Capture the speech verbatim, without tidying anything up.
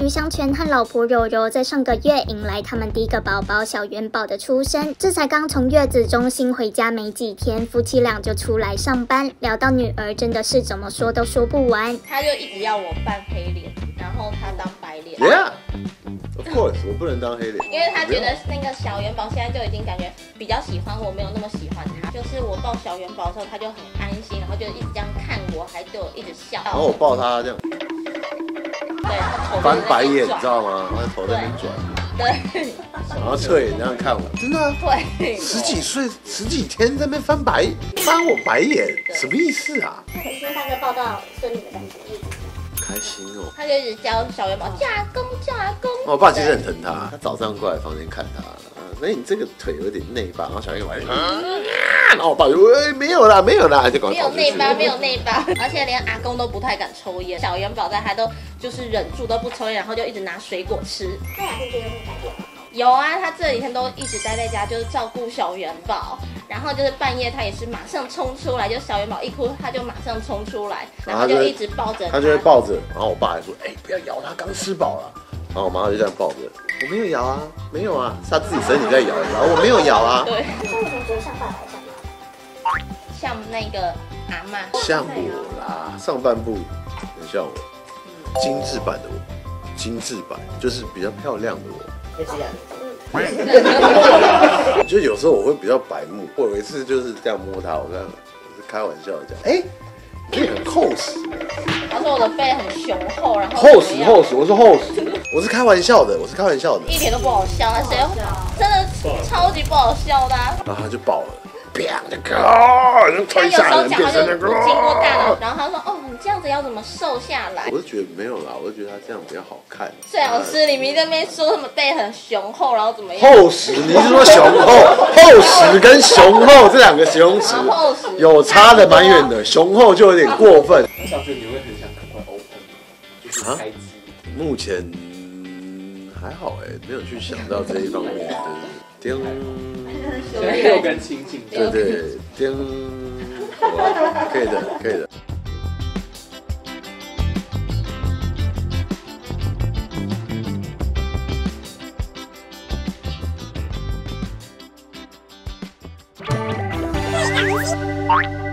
吕香泉和老婆柔柔在上个月迎来他们第一个宝宝小元宝的出生，这才刚从月子中心回家没几天，夫妻俩就出来上班。聊到女儿，真的是怎么说都说不完。 他就一直要我扮黑脸，然后他当白脸。 Yeah。Of course， 我不能当黑脸， 因为他觉得那个小元宝现在就已经感觉比较喜欢我，没有那么喜欢他。就是我抱小元宝的时候，他就很安心，然后就一直这样看我，还对我一直笑。 然后我抱他这样， 对，然后头翻白眼，你知道吗？然后头在那边转， 对， 然后侧眼这样看我，真的、啊， 对， 十几岁十几天在那边翻白翻我白眼，什么意思啊？ 那可是大哥抱到孙女的感觉， 开心哦。 他就一直教小元宝嫁公嫁公。 我爸其实很疼他，他早上过来房间看他，那你这个腿有点内八，然后小元宝，然后我爸就哎没有啦没有啦，就赶快跑出去。 没有内八，没有内八，而且连阿公都不太敢抽烟。小元宝在他都就是忍住都不抽烟，然后就一直拿水果吃。 那两天觉得有没有改变吗？ 有啊，他这几天都一直待在家，就是照顾小元宝，然后就是半夜他也是马上冲出来，就小元宝一哭他就马上冲出来，然后就一直抱着他， 他就会抱着，然后我爸还说，哎、欸、不要摇他，刚吃饱了，然后我妈就这样抱着，我没有摇啊，没有啊，是他自己身体在摇，然后我没有摇啊。 对。 那为什么觉得像爸爸像妈？ 像那个阿嬷， 像我啦，上半部很像我，精致版的我，精致版就是比较漂亮的我。 就这样。 就有时候我会比较白目，我有一次就是这样摸他，我看我是开玩笑的讲，哎、欸，你很厚实。 他说我的背很雄厚，然后厚实厚实，我说厚实，我是开玩笑的，我是开玩笑的， 一点都不好笑，那谁真的超级不好笑的、啊。 然后他就爆了。啪的哥，然后推下人变成那个。 经过大脑，然后他说：“哦，你这样子要怎么瘦下来？” 我就觉得没有啦，我就觉得他这样比较好看。 最好吃，你们在那边说什么背很雄厚，然后怎么样？ 厚实，你是说雄厚？厚实跟雄厚这两个形容词有差的蛮远的，雄厚就有点过分。 我想觉得你会很想赶快 open 吗？就是开机。 目前还好哎、欸，没有去想到这一方面，对对对。 现在六根清净。 对对，叮，可以的，可以的。 Bye.